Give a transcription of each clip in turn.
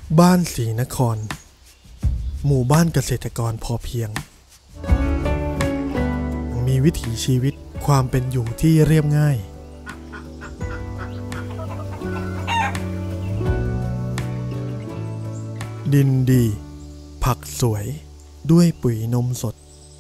บ้านศรีนครหมู่บ้านเกษตรกรพอเพียงมีวิถีชีวิตความเป็นอยู่ที่เรียบง่ายดินดีผักสวยด้วยปุ๋ยนมสด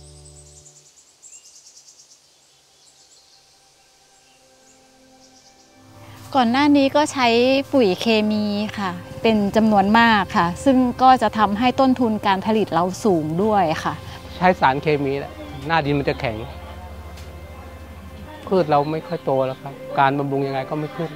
ก่อนหน้านี้ก็ใช้ปุ๋ยเคมีค่ะเป็นจำนวนมากค่ะซึ่งก็จะทำให้ต้นทุนการผลิตเราสูงด้วยค่ะใช้สารเคมีแหละหน้าดินมันจะแข็งพืชเราไม่ค่อยโตแล้วครับการบำรุงยังไงก็ไม่ขึ้น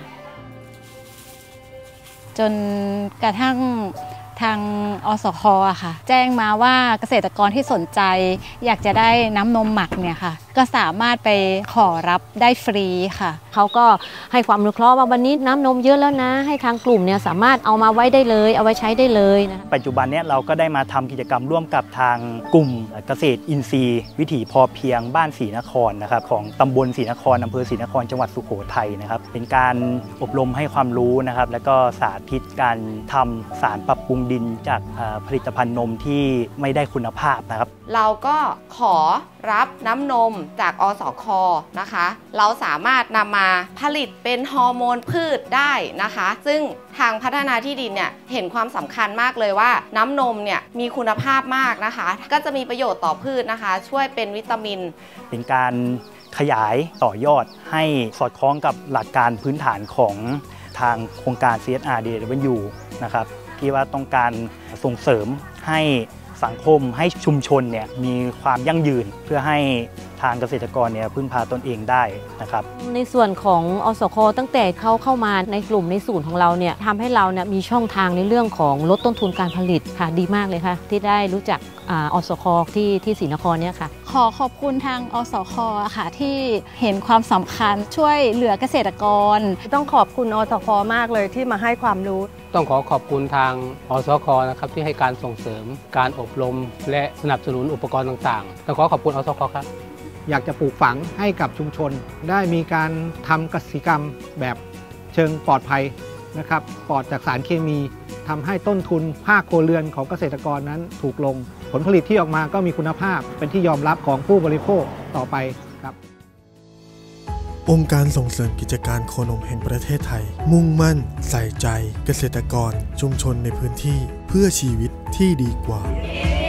จนกระทั่งทางอสค.ค่ะแจ้งมาว่าเกษตรกรที่สนใจอยากจะได้น้ำนมหมักเนี่ยค่ะก็สามารถไปขอรับได้ฟรีค่ะเขาก็ให้ความอนุเคราะห์ว่าวันนี้น้ำนมเยอะแล้วนะให้ทางกลุ่มเนี่ยสามารถเอามาไว้ได้เลยเอาไว้ใช้ได้เลยนะปัจจุบันนี้เราก็ได้มาทำกิจกรรมร่วมกับทางกลุ่มเกษตรอินทรีย์วิถีพอเพียงบ้านศรีนครนะครับของตำบลศรีนครอำเภอศรีนครจังหวัดสุโขทัยนะครับเป็นการอบรมให้ความรู้นะครับแล้วก็สาธิตการทำสารปรับปรุงดินจากผลิตภัณฑ์นมที่ไม่ได้คุณภาพนะครับเราก็ขอรับน้ำนมจากอสค.นะคะเราสามารถนำมาผลิตเป็นฮอร์โมนพืชได้นะคะซึ่งทางพัฒนาที่ดินเนี่ยเห็นความสำคัญมากเลยว่าน้ำนมเนี่ยมีคุณภาพมากนะคะก็จะมีประโยชน์ต่อพืชนะคะช่วยเป็นวิตามินเป็นการขยายต่อยอดให้สอดคล้องกับหลักการพื้นฐานของทางโครงการ CSRDW นะครับที่ว่าต้องการส่งเสริมให้สังคมให้ชุมชนเนี่ยมีความยั่งยืนเพื่อให้ทางเกษตรกรเนี่ยพึ่งพาตนเองได้นะครับในส่วนของอสค.ตั้งแต่เขาเข้ามาในกลุ่มในศูนย์ของเราเนี่ยทำให้เราเนี่ยมีช่องทางในเรื่องของลดต้นทุนการผลิตค่ะดีมากเลยค่ะที่ได้รู้จักอสค.ที่ศรีนครเนี่ยค่ะขอบคุณทางอสค.ค่ะที่เห็นความสำคัญช่วยเหลือเกษตรกรต้องขอบคุณอสค.มากเลยที่มาให้ความรู้ต้องขอบคุณทางอสค.นะครับที่ให้การส่งเสริมการอบรมและสนับสนุนอุปกรณ์ต่างๆต้องขอบคุณอสค.ครับอยากจะปลูกฝังให้กับชุมชนได้มีการทำกสิกรรมแบบเชิงปลอดภัยนะครับปลอดจากสารเคมีทำให้ต้นทุนภาคครัวเรือนของเกษตรกรนั้นถูกลงผลผลิตที่ออกมาก็มีคุณภาพเป็นที่ยอมรับของผู้บริโภคต่อไปครับองค์การส่งเสริมกิจการโคนมแห่งประเทศไทยมุ่งมั่นใส่ใจเกษตรกรชุมชนในพื้นที่เพื่อชีวิตที่ดีกว่า